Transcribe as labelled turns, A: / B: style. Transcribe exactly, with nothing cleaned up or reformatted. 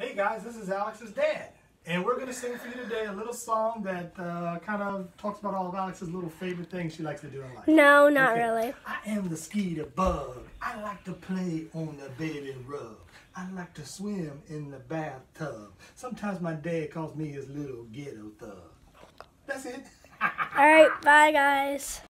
A: Hey guys, this is Alex's dad, and we're going to sing for you today a little song that uh, kind of talks about all of Alex's little favorite things she likes to do in life.
B: No, not
A: Okay.
B: really.
A: I am the skeeter bug. I like to play on the baby rug. I like to swim in the bathtub. Sometimes my dad calls me his little ghetto thug. That's it.
B: All right, bye guys.